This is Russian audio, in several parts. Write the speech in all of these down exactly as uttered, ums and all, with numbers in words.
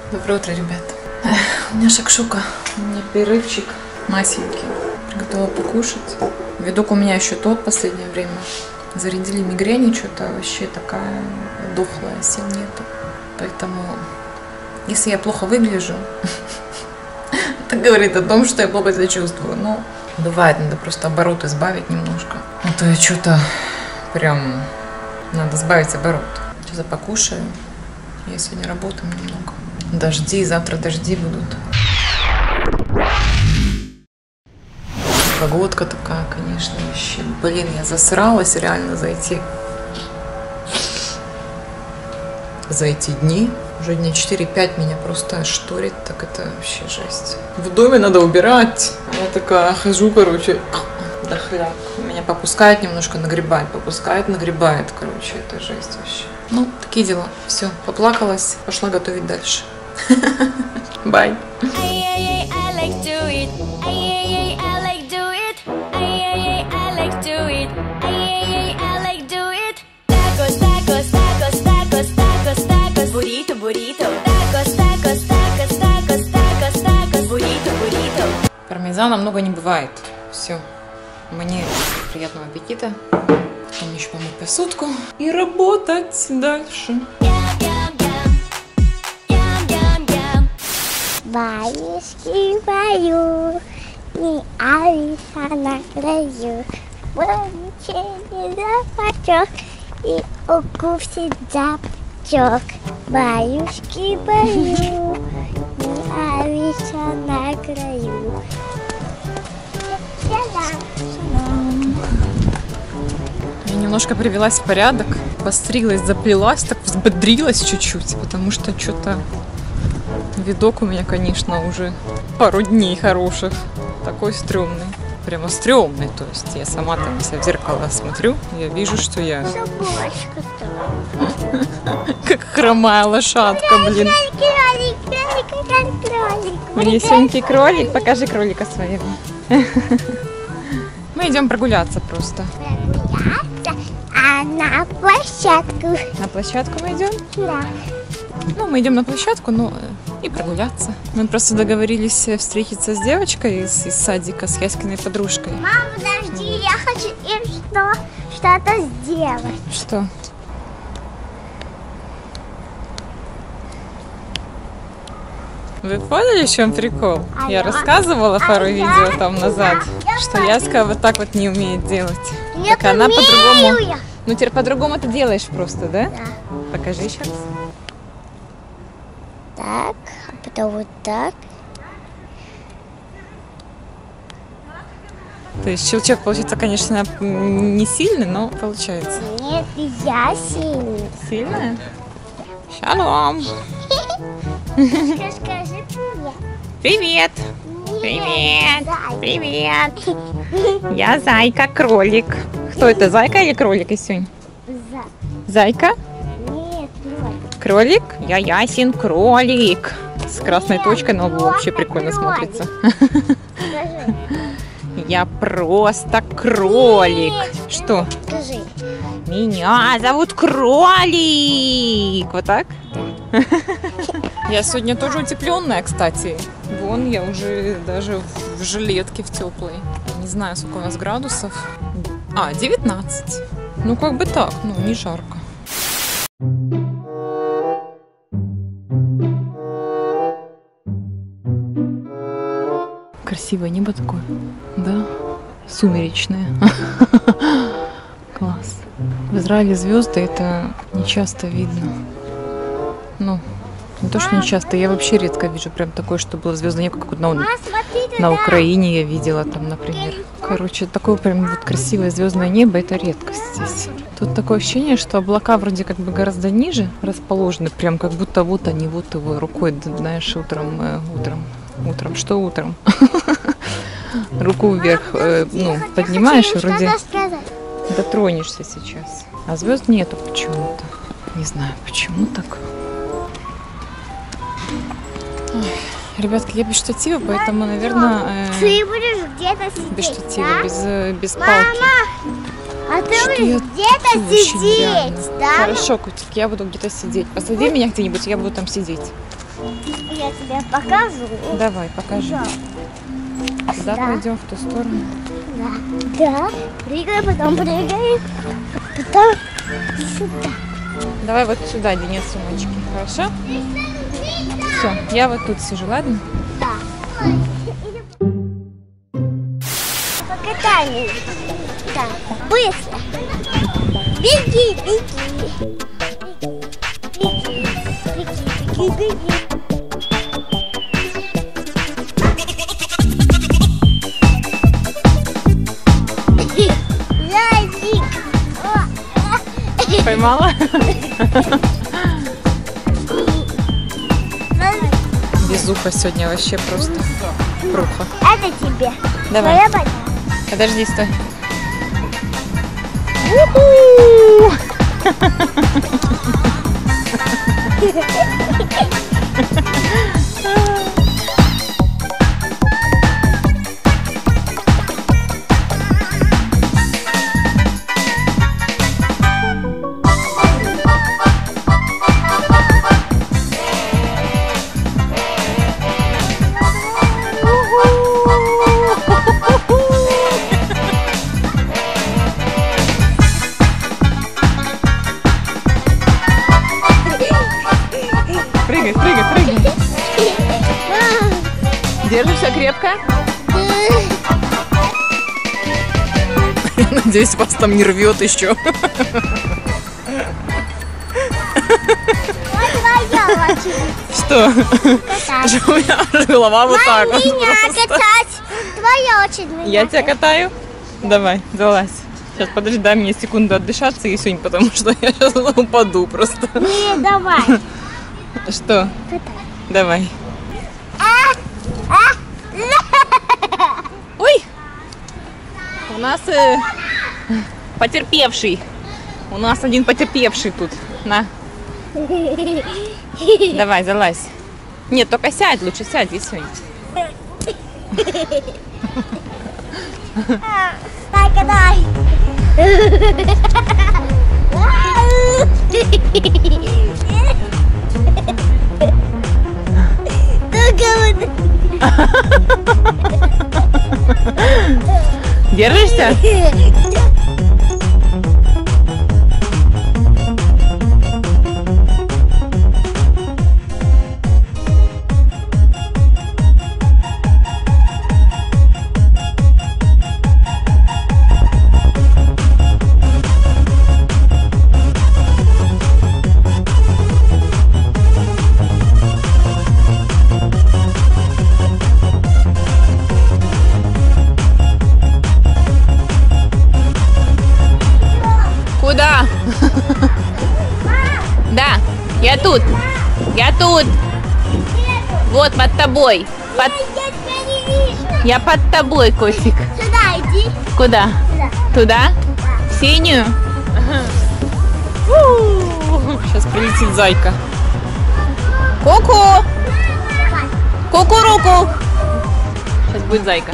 Доброе утро, ребят. У меня шакшука, у меня перерывчик масенький. Приготовила покушать. Видок у меня еще тот в последнее время. Зарядили мигрень, что-то вообще такая дохлая, сил нету. Поэтому, если я плохо выгляжу, это говорит о том, что я плохо себя чувствую. Но бывает, надо просто оборот избавить немножко. А то я что-то прям... Надо сбавить оборот. Сейчас я покушаю. Я сегодня работаю немного. Дожди, завтра дожди будут. Погодка такая, конечно, вообще. Блин, я засралась реально за эти... За эти дни. Уже дня четыре-пять меня просто шторит, так это вообще жесть. В доме надо убирать. Я такая хожу, короче, дохляк. Меня попускает немножко нагребать, попускает, нагребает, короче, это жесть вообще. Ну, такие дела. Все, поплакалась, пошла готовить дальше. Бай. Пармезана много не бывает. Все. Мне приятного аппетита. Потом еще помыть посудку и работать дальше. Баюшки баю, не Алиса на краю. Получили запачок и укусит запачок. Баюшки баю, не Алиса на краю. Я немножко привелась в порядок, постриглась, заплелась, так взбодрилась чуть-чуть, потому что что-то видок у меня, конечно, уже пару дней хороших. Такой стрёмный. Прямо стрёмный. То есть я сама там себя в зеркало смотрю, я вижу, что я как хромая лошадка, блин. Малюсенький кролик. Покажи кролика своего. Мы идем прогуляться просто. А на площадку. На площадку мы идем? Да. Ну, мы идем на площадку, ну и прогуляться. Мы просто договорились встретиться с девочкой из, из садика, с Яськиной подружкой. Мама, подожди, я хочу им что, что-то сделать. Что? Вы поняли, в чем прикол? А я я? рассказывала пару А видео я? там назад, Я что Яська вот так вот не умеет делать. Нет, так она умею по-другому. я. Ну теперь по-другому ты делаешь просто, да? Да. Покажи еще раз. Так, а потом вот так. То есть щелчок получится, конечно, не сильный, но получается. Нет, я сильный. Сильная? Шалом! Скажи привет. Привет! Привет! Привет! Я Зайка-кролик. Кто это, Зайка или кролик, Исюнь? За. Зайка? Нет, кролик. Кролик? Я Ясин кролик. С красной Нет, точкой на лбу вообще просто прикольно кролик. смотрится. Скажи. Я просто кролик. Нет. Что? Скажи. Меня зовут Кролик. Вот так? Я сегодня тоже утепленная, кстати. Вон, я уже даже в жилетке в теплой. Не знаю, сколько у нас градусов. А, девятнадцать. Ну, как бы так, ну, не жарко. Красивое небо такое, да? Сумеречное. Класс. В Израиле звезды это не часто видно. Ну, не то, что не часто, я вообще редко вижу прям такое, что было звездное небо, как вот на, Мама, смотри туда. на Украине я видела там, например. Короче, такое прям вот красивое звездное небо, это редкость здесь. Тут такое ощущение, что облака вроде как бы гораздо ниже расположены, прям как будто вот они, вот его рукой, знаешь, утром, э, утром, утром, что утром? Руку вверх, э, ну, поднимаешь и вроде дотронешься сейчас. А звезд нету почему-то. Не знаю, почему так. Ой, ребятки, я без штатива, поэтому, наверное, э, Ты будешь где-то сидеть, без штатива, да? без, э, без Мама, палки. а ты Что я будешь где-то очень реально. сидеть, да? Хорошо, котик, я буду где-то сидеть. Посади меня где-нибудь, я буду там сидеть. я тебе покажу. Давай, покажи. Да. Сюда Да. пойдем, в ту сторону. Да. Да. Прыгай, потом прыгай. Потом сюда. Давай вот сюда, где нет сумочки, хорошо? Все, я вот тут сижу, ладно? Да. Покатаемся. Да. Быстро. Беги, беги. Беги, беги, беги, беги. Зайчик. Поймала? Безуха сегодня вообще просто пруха. Это тебе. Давай. Твоя банана. Подожди, стой. Прыгай, прыгай, прыгай. Держишься крепко? Надеюсь, вас там не рвет еще. Твоя очередь. Что? Катать. У меня аж голова вот так вот. Меня просто. катать. Твоя очередь. меня Я тебя катаю? Давай, залазь. Сейчас, подожди, дай мне секунду отдышаться, Исунь, потому что я сейчас упаду просто. Не, давай. Что? Катай. Давай. А, а, Ой! У нас э, потерпевший. У нас один потерпевший тут. На, давай, залазь. Нет, только сядь, лучше сядь, Исунь. Дай, катай. Держишься? Куда? Да, я тут. Я тут. Вот под тобой. Под- Я тебя не вижу. Я под тобой, котик. Сюда иди. Куда? Сюда. Туда? В синюю? Сейчас прилетит зайка. Ку-ку! Ку-ку-руку! Сейчас будет зайка.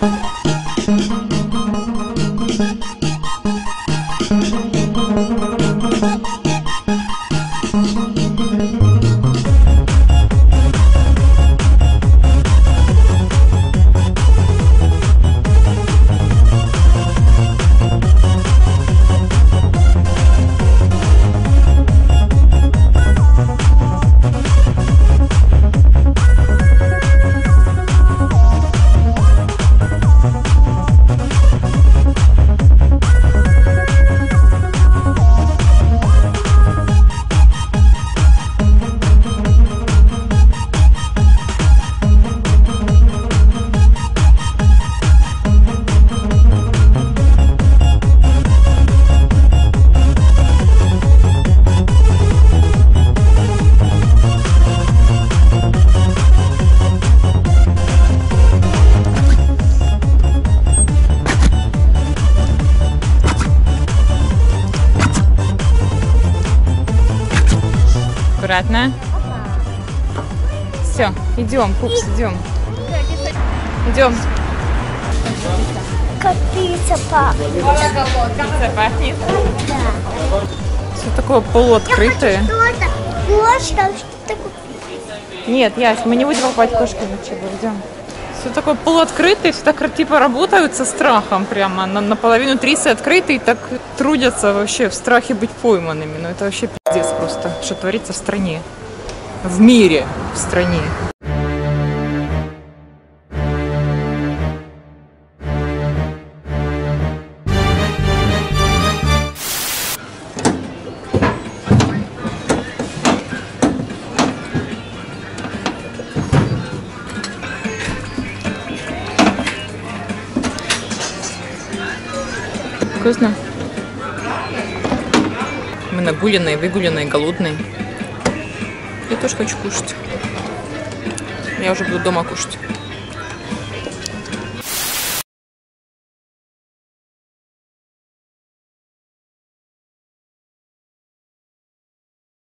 Аккуратно. Все, идем, Пупс, идем. Идем. Как пицца пахнет. Пицца пахнет. Да. Все такое полуоткрытое. Что-то. Вот что, что-то купить. Нет, Ясь, мы не будем покупать кошки ничего, идем. Все такое полуоткрытое, все так типа работают со страхом прямо. На, наполовину трисы открытые, так трудятся вообще в страхе быть пойманными. Ну это вообще пиздец просто, что творится в стране. В мире, в стране. Вкусно. Мы нагуленные, выгуленные, голодные. Я тоже хочу кушать. Я уже буду дома кушать.